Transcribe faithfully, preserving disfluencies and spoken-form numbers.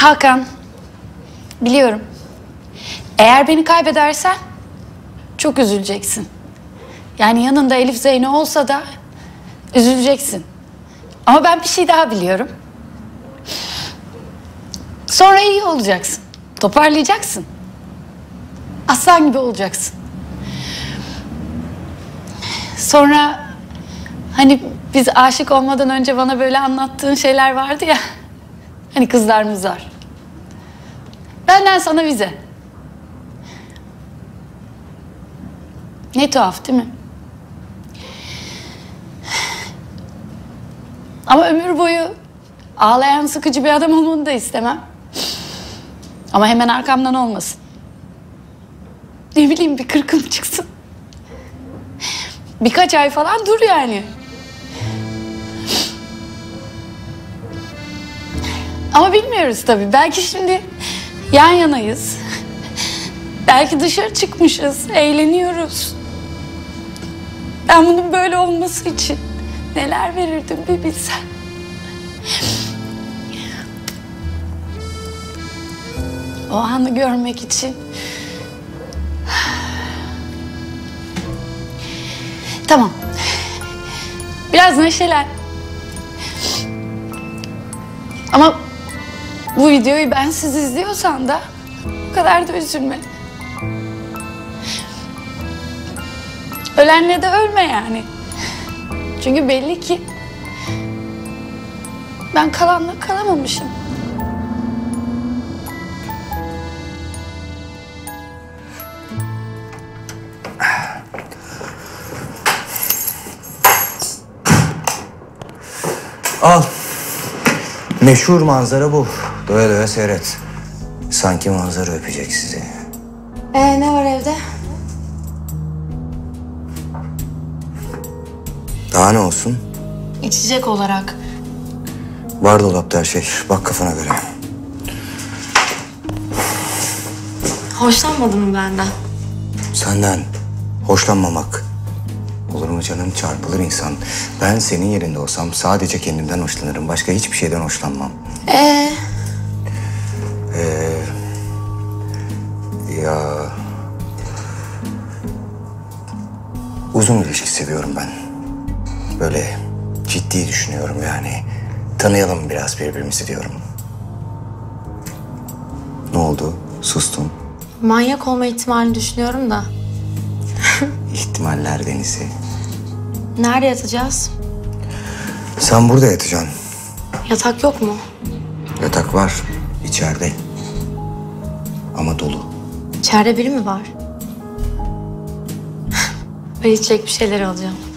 Hakan, biliyorum. Eğer beni kaybedersen çok üzüleceksin. Yani yanında Elif Zeyno olsa da üzüleceksin. Ama ben bir şey daha biliyorum. Sonra iyi olacaksın. Toparlayacaksın. Aslan gibi olacaksın. Sonra hani biz aşık olmadan önce bana böyle anlattığın şeyler vardı ya. Hani kızlarımız var. Benden sana vize. Ne tuhaf değil mi? Ama ömür boyu ağlayan sıkıcı bir adam olmanı da istemem. Ama hemen arkamdan olmasın. Ne bileyim bir kırkım çıksın. Birkaç ay falan dur yani. Ama bilmiyoruz tabii. Belki şimdi yan yanayız. Belki dışarı çıkmışız, eğleniyoruz. Ben bunun böyle olması için neler verirdim bir bilsen. O anı görmek için. Tamam. Biraz neşelen. Ama bu videoyu bensiz izliyorsan da o kadar da üzülme. Ölenle de ölme yani. Çünkü belli ki ben kalanla kalamamışım. Al. Meşhur manzara bu. Doya doya seyret. Sanki manzara öpecek sizi. Ee, ne var evde? Daha ne olsun? İçecek olarak. Var dolapta her şey. Bak kafana göre. Hoşlanmadın mı benden? Senden hoşlanmamak. Olur mu canım, çarpılır insan. Ben senin yerinde olsam sadece kendimden hoşlanırım. Başka hiçbir şeyden hoşlanmam. Ee? Ee, ya... Uzun ilişki seviyorum ben. Böyle ciddi düşünüyorum yani. Tanıyalım biraz birbirimizi diyorum. Ne oldu? Sustun. Manyak olma ihtimalini düşünüyorum da. İhtimaller denizi. Nerede yatacağız? Sen burada yatacaksın. Yatak yok mu? Yatak var. İçeride. Ama dolu. İçeride biri mi var? Ben içecek bir şeyler alacağım.